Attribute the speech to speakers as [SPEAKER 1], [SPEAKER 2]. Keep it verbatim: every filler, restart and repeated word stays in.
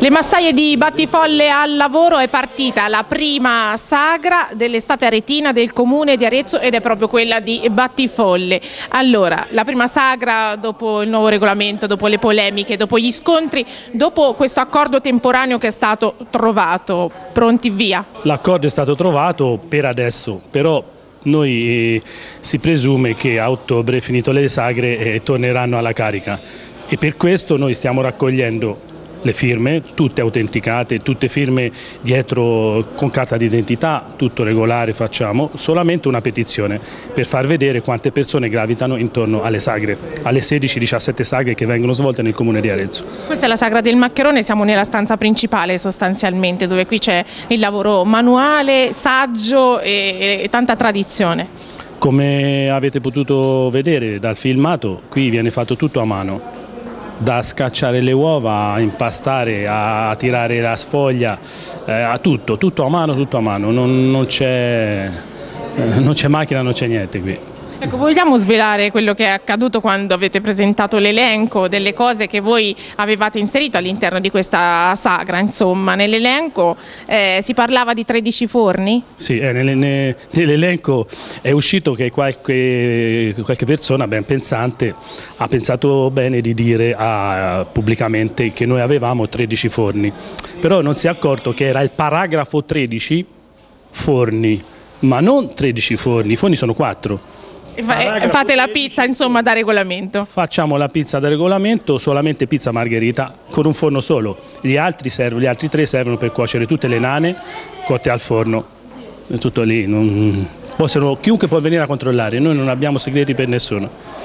[SPEAKER 1] Le massaie di Battifolle al lavoro, è partita la prima sagra dell'estate aretina del comune di Arezzo ed è proprio quella di Battifolle. Allora, la prima sagra dopo il nuovo regolamento, dopo le polemiche, dopo gli scontri, dopo questo accordo temporaneo che è stato trovato, pronti via?
[SPEAKER 2] L'accordo è stato trovato per adesso, però noi eh, si presume che a ottobre, finito le sagre, eh, torneranno alla carica e per questo noi stiamo raccogliendo le firme, tutte autenticate, tutte firme dietro con carta d'identità, tutto regolare facciamo, solamente una petizione per far vedere quante persone gravitano intorno alle sagre, alle sedici diciassette sagre che vengono svolte nel comune di Arezzo.
[SPEAKER 1] Questa è la sagra del Maccherone, siamo nella stanza principale sostanzialmente, dove qui c'è il lavoro manuale, saggio e, e tanta tradizione.
[SPEAKER 2] Come avete potuto vedere dal filmato, qui viene fatto tutto a mano. Da scacciare le uova, a impastare, a tirare la sfoglia, eh, a tutto, tutto a mano, tutto a mano, non, non c'è eh, macchina, non c'è niente qui.
[SPEAKER 1] Ecco, vogliamo svelare quello che è accaduto quando avete presentato l'elenco delle cose che voi avevate inserito all'interno di questa sagra, insomma, nell'elenco eh, si parlava di tredici forni?
[SPEAKER 2] Sì, eh, nell'elenco è uscito che qualche, qualche persona ben pensante ha pensato bene di dire ah, pubblicamente che noi avevamo tredici forni, però non si è accorto che era il paragrafo tredici forni, ma non tredici forni, i forni sono quattro.
[SPEAKER 1] Fate la pizza insomma da regolamento?
[SPEAKER 2] Facciamo la pizza da regolamento, solamente pizza margherita con un forno solo, gli altri, servono, gli altri tre servono per cuocere tutte le nane cotte al forno, è tutto lì, non... Possono, chiunque può venire a controllare, noi non abbiamo segreti per nessuno.